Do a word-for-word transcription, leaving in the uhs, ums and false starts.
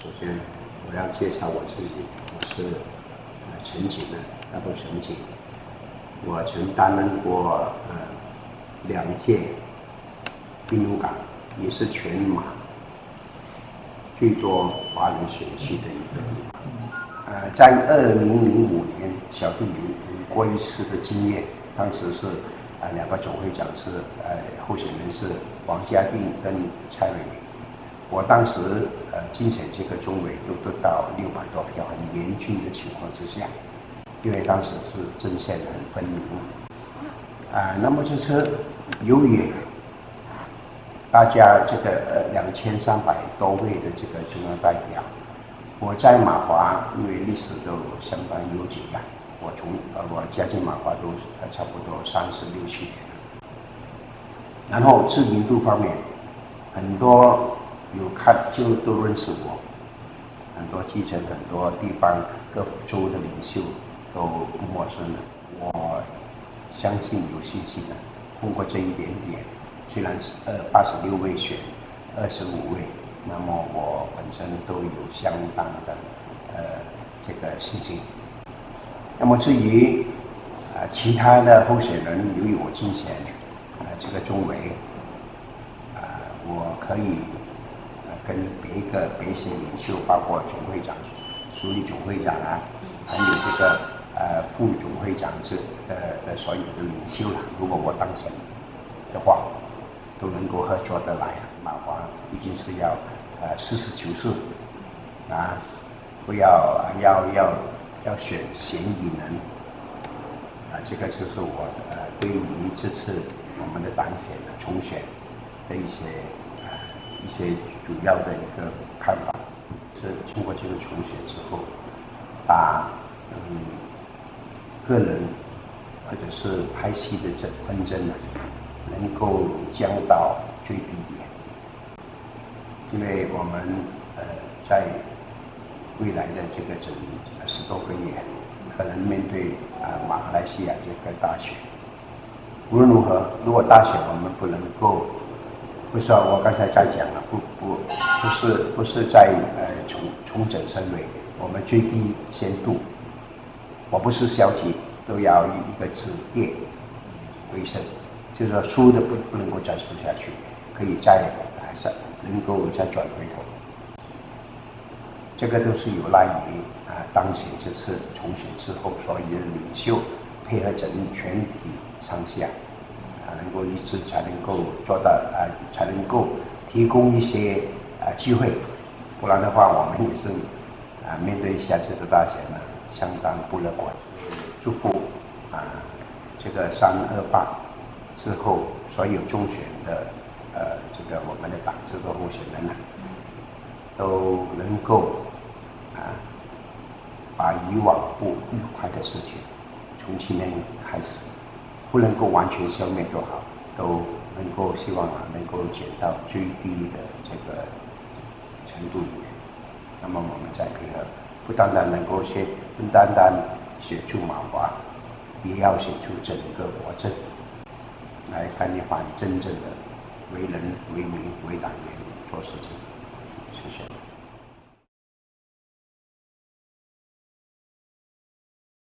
首先我要介绍我自己，我是呃陈景呢，大头陈景。我曾担任过呃两届兵奴港，也是全马最多华人选区的一个地方。呃，在二零零五年，小弟有有过一次的经验，当时是呃两个总会长是呃候选人是王家定跟蔡伟明。我当时呃竞选这个中委都得到六百多票，很严峻的情况之下，因为当时是阵线很分明啊、呃。那么这次由于大家这个呃两千三百多位的这个中央代表，我在马华因为历史都相当悠久了，我从呃我加进马华都呃差不多三十六七年了。然后知名度方面，很多有看就都认识我，很多基层、很多地方各州的领袖都不陌生了。我相信有信心的，通过这一点点，虽然是呃八十六位选二十五位，那么我本身都有相当的呃这个信心。那么至于啊、呃、其他的候选人，由于我竞选啊、呃、这个中委啊、呃，我可以。跟别个别些领袖，包括总会长、书记总会长啊，还有这个呃副总会长这呃的所有的领袖啦，如果我当选的话，都能够合作得来。马华毕竟是要呃实事求是啊，不要要要要选贤与能啊，这个就是我呃对于这次我们的党选的重选的一些。一些主要的一个看法是，经过这个重选之后，把嗯个人或者是派系的这纷争呢，能够降到最低点。因为我们呃在未来的这个整十多个月，可能面对啊、呃、马来西亚这个大选，无论如何，如果大选我们不能够。不是啊，我刚才在讲了，不不不是不是在呃重重整身位，我们最低限度，我不是消极，都要以一个止跌为胜，就是说输的不不能够再输下去，可以再还是能够再转回头，这个都是有赖于啊、呃、当选这次重选之后，所有的领袖配合整全体上下。能够一致，才能够做到啊、呃，才能够提供一些啊、呃、机会，不然的话，我们也是啊、呃、面对下次的大选呢，相当不乐观。祝福啊、呃、这个三二八之后，所有中选的呃这个我们的党这个候选人呢，都能够啊、呃、把以往不愉快的事情，从今天开始。不能够完全消灭多好，都能够希望啊能够减到最低的这个程度里面。那么我们再配合，不单单能够选，不单单选出马华，也要选出整个国政，来干一番真正的为人为民为党员做事情。